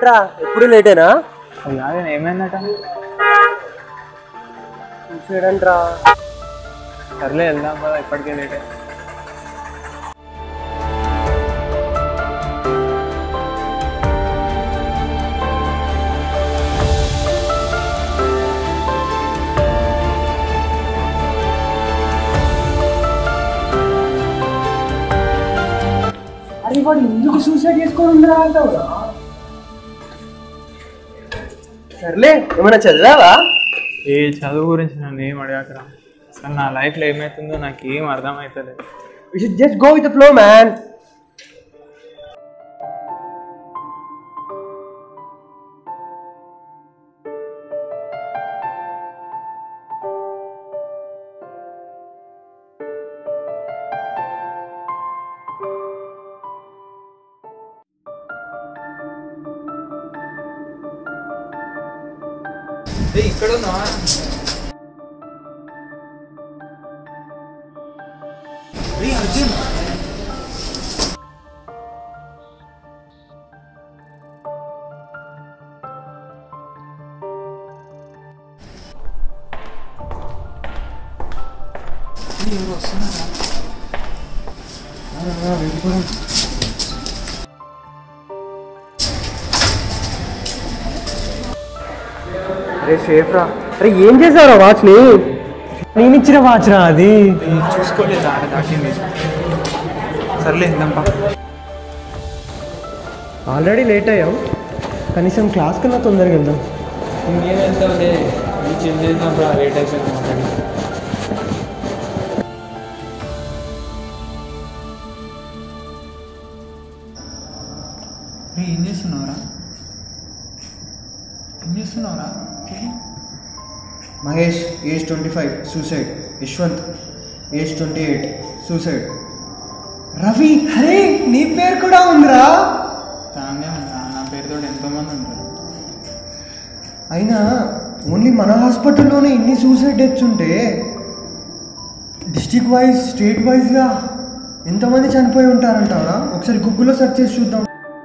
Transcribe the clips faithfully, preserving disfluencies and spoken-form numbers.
ఏంట్రా ఎప్పుడు లేటేనా? ఏమైందట? చూసాడంట్రా. సర్లే వెళ్దాం కదా, ఇప్పటికే లేటే. అరే వాడు ఎందుకు సూసైడ్ చేసుకోవడం అంటావురా? సర్లే, ఏమైనా చదివావా? ఏ చదువు గురించి నన్ను ఏం అడగకరా. అసలు నా లైఫ్లో ఏమవుతుందో నాకు ఏం అర్థమవుతలేదు. You should just go with the flow man. ఇక్కడ అర్జున్ ఎవరు వస్తున్నారా? అరే సేఫ్ రా. అరే ఏం చేశారా వాచ్ ని? నేను ఇచ్చిన వాచ్ రా అది. చూసుకోలేదు, ఆడ దాటింది. సర్లే ఇందంపా. ఆల్రెడీ లేట్ అయ్యాం, కనీసం క్లాస్ కన్నా తొందరగా వెళ్దాం. ఇంకేం వెళ్తావులే, చిల్ చేద్దాం రా, లేట్ అయిపోయింది మాట్లాడి. ఏం చేస్తున్నావురా? ఏం చేస్తున్నావురా? Mahesh age twenty five suicide. Yashwant age twenty eight suicide. Ravi, అరే నీ పేరు కూడా ఉందిరా. దాన్నే ఉందా? నా పేరుతో ఎంతోమంది ఉంటారు. అయినా ఓన్లీ మన హాస్పిటల్లోనే ఇన్ని సూసైడ్ డెత్స్ ఉంటే డిస్ట్రిక్ట్ వైజ్ స్టేట్ వైజ్గా ఎంతమంది చనిపోయి ఉంటారంటారా? ఒకసారి గూగుల్లో సెర్చ్ చేసి చూద్దాం.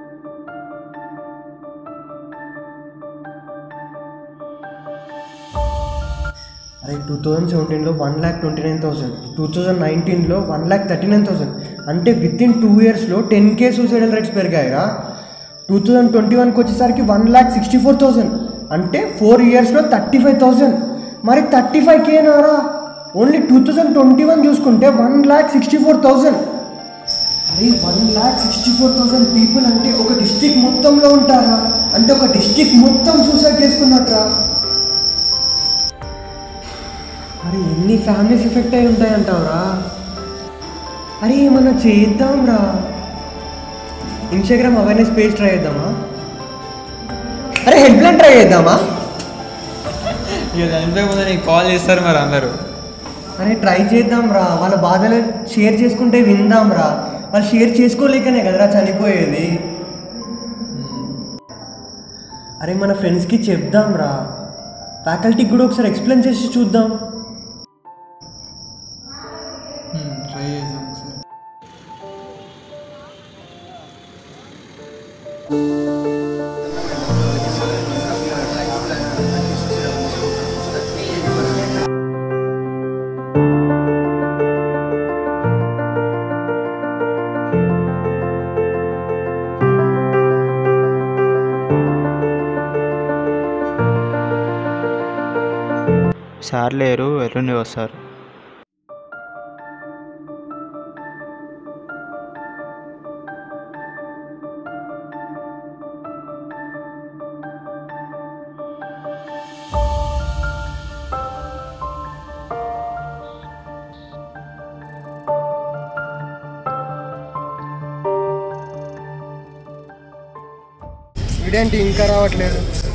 అరే టూ థౌజండ్ సెవెంటీన్లో one lakh twenty nine thousand, two thousand నైన్టీన్లో one lakh thirty nine thousand, అంటే విత్ ఇన్ టూ ఇయర్స్లో టెన్ కే సూసైడల్ రేట్స్ పెరిగాయిరా. టూ థౌజండ్ ట్వంటీ వన్కి వచ్చేసరికి one lakh sixty four thousand, అంటే ఫోర్ ఇయర్స్లో థర్టీ ఫైవ్ థౌసండ్. మరి థర్టీ ఫైవ్ కేనారా? Only two thousand twenty one చూసుకుంటే one lakh sixty four thousand. అరే one lakh sixty four thousand people అంటే ఒక డిస్టిక్ మొత్తంలో ఉంటారా? అంటే ఒక డిస్టిక్ మొత్తం సూసైడ్ చేసుకున్నట్రా. అరే ఎన్ని ఫ్యామిలీస్ ఎఫెక్ట్ అయి ఉంటాయంటావురా? అరే ఏమన్నా చేద్దాం రా. ఇన్స్టాగ్రామ్ అవేర్నెస్ పేజ్ ట్రై చేద్దామా? అరే హెల్ప్ లైన్ ట్రై చేద్దామా? ఇక చనిపోయే నీకు కాల్ చేస్తారు మరి అందరూ. అరే ట్రై చేద్దాం రా. వాళ్ళ బాధలు షేర్ చేసుకుంటే విందాం రా. వాళ్ళు షేర్ చేసుకోలేకనే కదరా చనిపోయేది. అరే మన ఫ్రెండ్స్కి చెప్దాం రా. ఫ్యాకల్టీకి కూడా ఒకసారి ఎక్స్ప్లెయిన్ చేసి చూద్దాం. ట్రై చేద్దాం ఒకసారి. సార్ లేరు, ఎల్లుండి వస్తారు. ఇదేంటి ఇంకా రావట్లేదు?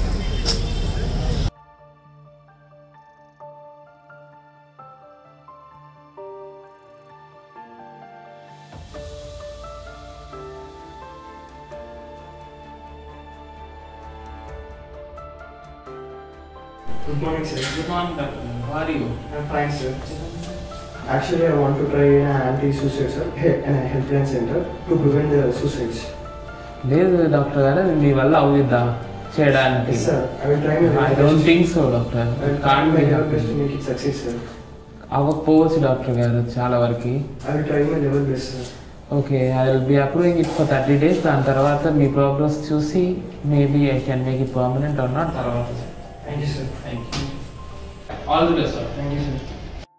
Good morning, sir. Good morning, doctor. How are you? I'm fine, sir. Actually, I want to try an anti-suicide, sir, an helpline center to prevent the suicides. లేదు డాక్టర్ గారు, మీ వల్ల అవుద్దా చేయడానికి? Yes, sir. I will try my I level don't best. Think so doctor. I will try my level best to make it success, sir. అవ్వకపోవచ్చు doctor గారు చాలా వరకు. I will try my level best, sir. Okay, I will be approving it for thirty days. దాని తర్వాత మీ progress చూసి maybe I can make it permanent or not తర్వాత. Thank you, sir. Thank you. All the best sir. Thank you, sir.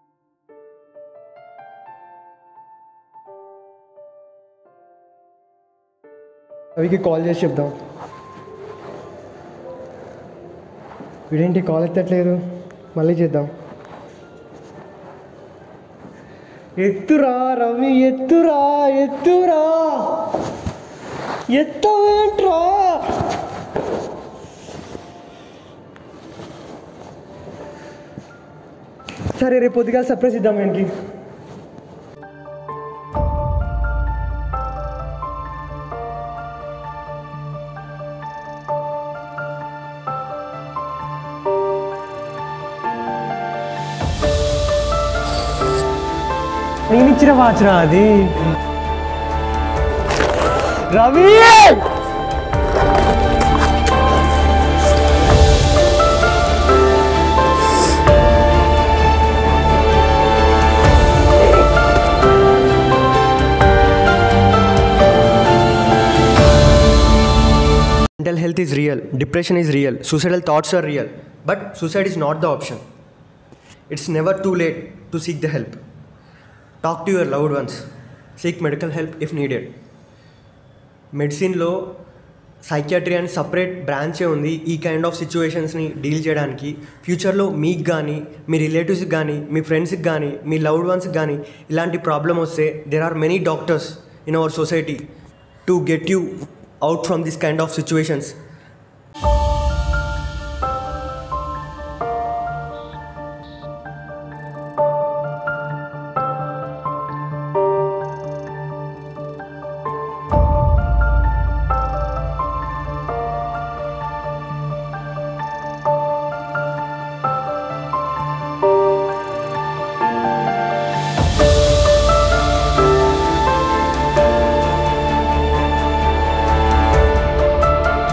రవికి call చేసి చెప్దాం. వీడేంటి call ఎత్తట్లేదు, మళ్ళీ చేద్దాం. ఎత్తురా రవి, ఎత్తురా ఎత్తురా, ఎత్తవేంట్రా? సరే రేపు పొద్దుగా సర్ప్రైజ్ ఇద్దాం ఏంటి. నేను ఇచ్చిన వాచ్రా అది. Ravi mental health is real, depression is real, suicidal thoughts are real, but suicide is not the option. It's never too late to seek the help. Talk to your loved ones. Seek medical help if needed. మెడిసిన్లో psychiatry అని separate బ్రాంచే ఉంది ఈ kind of సిచ్యువేషన్స్ని deal చేయడానికి. ఫ్యూచర్లో మీకు కానీ, మీ రిలేటివ్స్కి కానీ, మీ ఫ్రెండ్స్కి కానీ, మీ లవ్డ్ వన్స్కి కానీ ఇలాంటి ప్రాబ్లమ్ వస్తే there are many doctors in our society to get you out from this kind of situations.